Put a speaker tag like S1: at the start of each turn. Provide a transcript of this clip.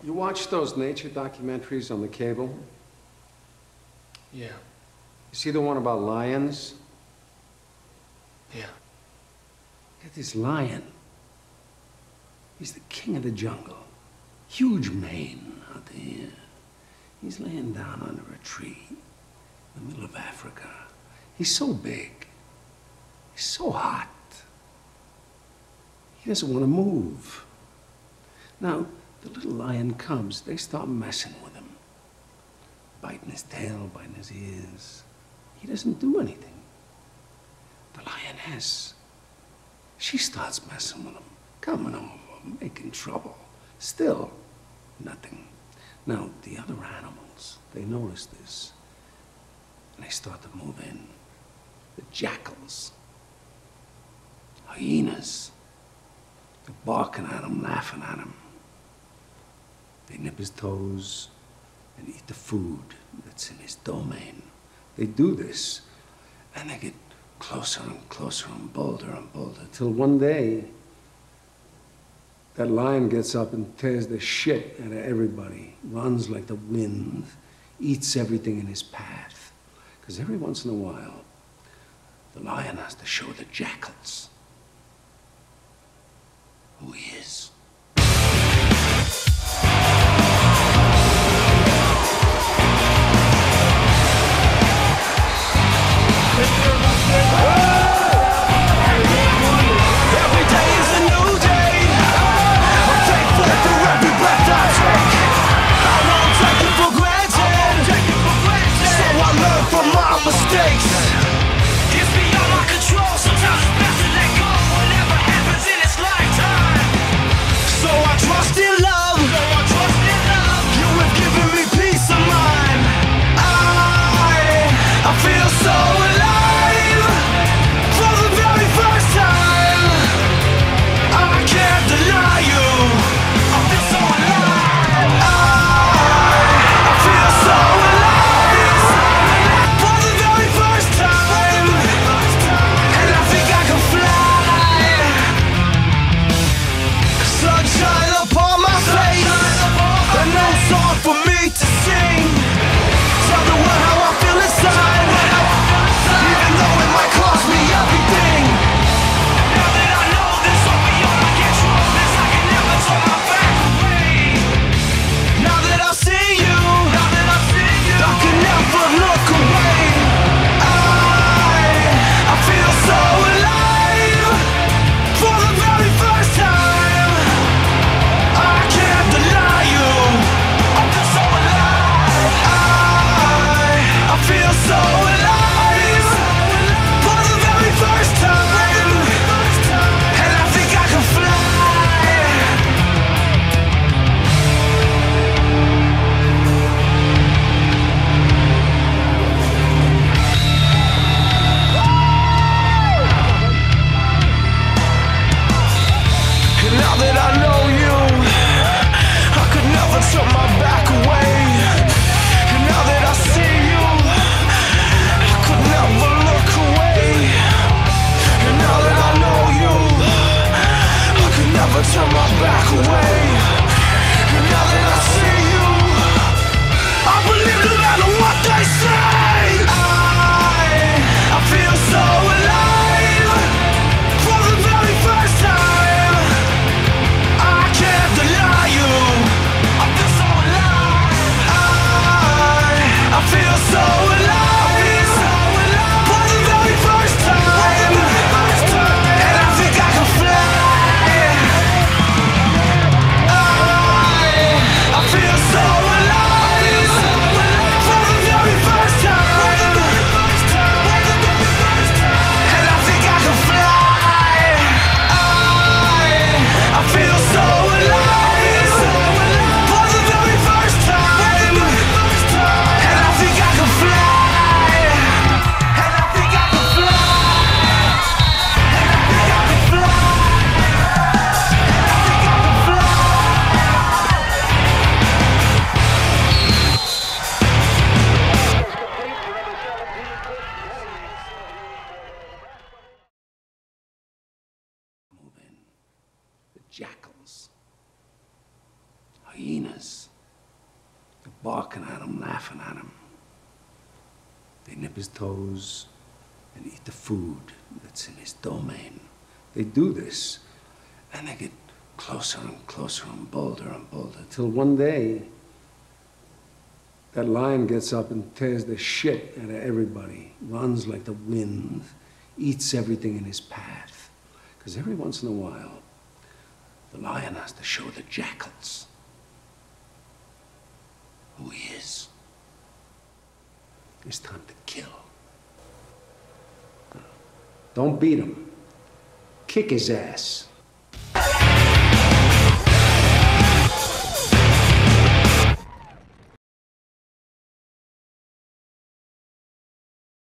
S1: You watch those nature documentaries on the cable?
S2: Yeah.
S1: You see the one about lions?
S2: Yeah.
S1: Look at this lion. He's the king of the jungle. Huge mane out there. He's laying down under a tree in the middle of Africa. He's so big. He's so hot. He doesn't want to move. Now, the little lion cubs, they start messing with him. Biting his tail, biting his ears. He doesn't do anything. The lioness, she starts messing with him, coming over, making trouble. Still, nothing. Now, the other animals, they notice this, and they start to move in. The jackals, hyenas, they're barking at him, laughing at him. They nip his toes and eat the food that's in his domain. They do this, and they get closer and closer and bolder, till one day, that lion gets up and tears the shit out of everybody, runs like the wind, eats everything in his path. Because every once in a while, the lion has to show the jackals who he is.
S3: Mistakes. It's beyond my control. Sometimes it's best to let go. Whatever happens in its lifetime. So I trust in love. You have given me peace of mind. I feel so alive for the very first time. I can't deny you. I feel so alive. I feel so alive. For me to sing, tell the world how I feel inside, even though it might cost me everything. Now that I know this all beyond my control, this I can never turn my back away. Now that I see you, I can never look away. I feel so alive for the very first time. I can't deny you. I feel so alive for the very first time, and I think I can fly. And now that I know you, I could never turn my back away. And now that I see you, I could never look away. And now that I know you, I could never turn my back away. And now that I see you, I believe no matter what they say. I feel so alive for the very first time. I can't deny you. I feel so alive. I feel so alive for the very first time, and I think I can fly. I feel so alive for the very first time, and I think I can fly. I feel so alive for the very first time, and I think I can fly. And I think I can fly. And I think I can fly. And I think I can fly.
S1: Move in. The jackals, hyenas. They're barking at him, laughing at him. They nip his toes and eat the food that's in his domain. They do this, and they get closer and closer and bolder, till one day, that lion gets up and tears the shit out of everybody, runs like the wind, eats everything in his path. Because every once in a while, the lion has to show the jackals who he is. It's time to kill. Don't beat him. Kick his ass.